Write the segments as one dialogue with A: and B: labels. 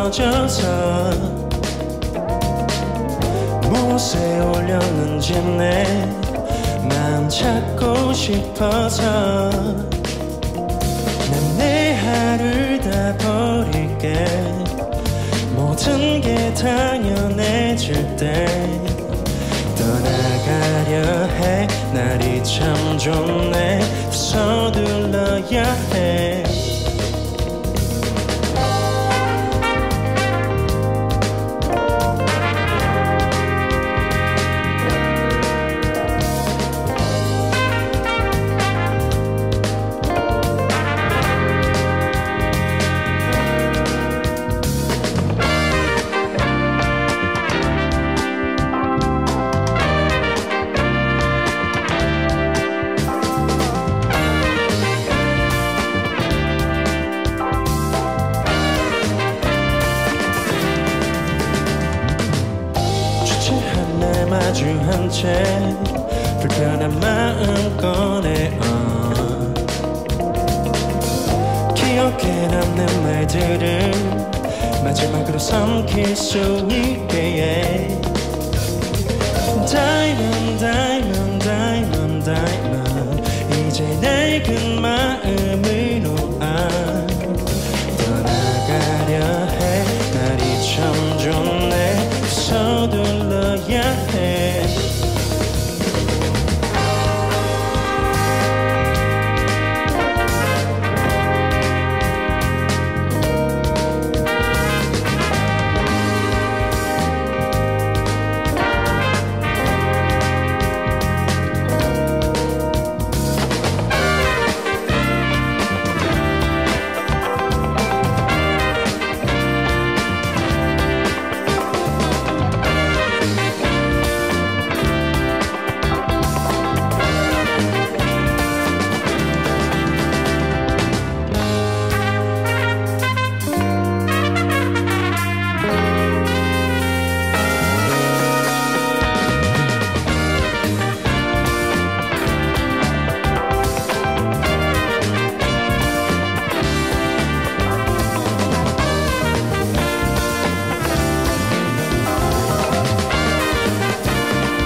A: 떨어져서 무엇에 올렸는지 내 마음 찾고 싶어서 난 내 하루를 다 버릴게. 모든 게 당연해질 때 떠나가려 해. 날이 참 좋네. 서둘러야 해. 마주한 채 불편한 마음 꺼내 기억에 남는 말들을 마지막으로 삼킬 수 있게 해. Diamond, diamond, diamond, diamond. 이제 낡은 마음으로 떠나가려 해. 날이 참 좋네. 서둘러야 해.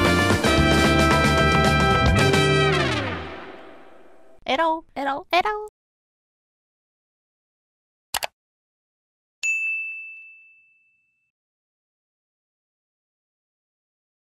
B: 에러 에러 에러